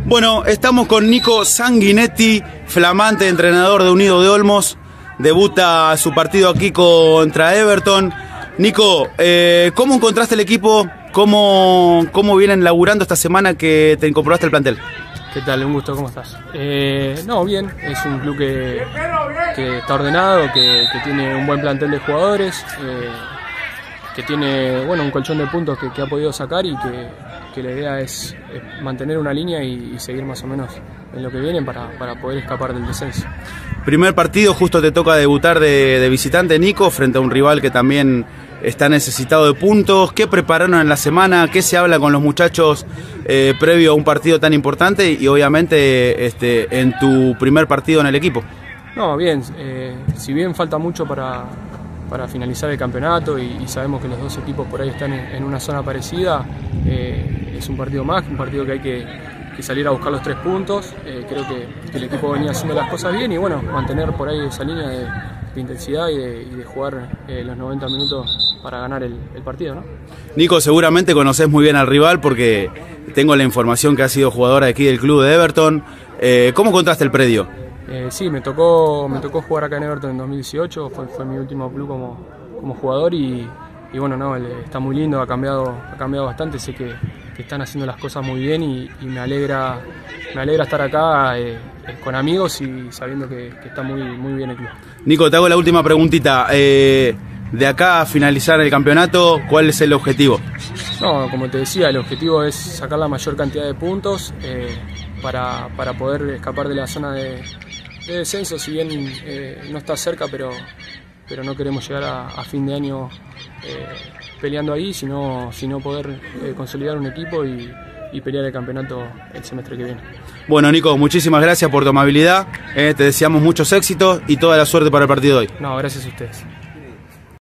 Bueno, estamos con Nico Sanguinetti, flamante entrenador de Unido de Olmos. Debuta su partido aquí contra Everton. Nico, ¿cómo encontraste el equipo? ¿Cómo vienen laburando esta semana que te incorporaste al plantel? ¿Qué tal? Un gusto, ¿cómo estás? No, bien, es un club que está ordenado, que tiene un buen plantel de jugadores, que tiene un colchón de puntos que ha podido sacar y que la idea es mantener una línea y seguir más o menos en lo que viene para poder escapar del descenso. Primer partido, justo te toca debutar de visitante, Nico, frente a un rival que también está necesitado de puntos. ¿Qué prepararon en la semana? ¿Qué se habla con los muchachos previo a un partido tan importante y obviamente en tu primer partido en el equipo? No, bien, si bien falta mucho para finalizar el campeonato y sabemos que los dos equipos por ahí están en una zona parecida, es un partido más, un partido que hay que salir a buscar los 3 puntos. Creo que el equipo venía haciendo las cosas bien y mantener por ahí esa línea de intensidad y de jugar los 90 minutos para ganar el partido, ¿no? Nico, seguramente conoces muy bien al rival porque tengo la información que has sido jugador aquí del club de Everton. ¿Cómo encontraste el predio? Sí, me tocó jugar acá en Everton en 2018, fue mi último club como jugador y está muy lindo, ha cambiado bastante, sé que están haciendo las cosas muy bien y me alegra estar acá con amigos y sabiendo que está muy bien el club. Nico, te hago la última preguntita. De acá a finalizar el campeonato, ¿cuál es el objetivo? No, como te decía, el objetivo es sacar la mayor cantidad de puntos para poder escapar de la zona de descenso, si bien no está cerca, pero no queremos llegar a fin de año peleando ahí, sino poder consolidar un equipo y pelear el campeonato el semestre que viene. Bueno, Nico, muchísimas gracias por tu amabilidad, te deseamos muchos éxitos y toda la suerte para el partido de hoy. No, gracias a ustedes.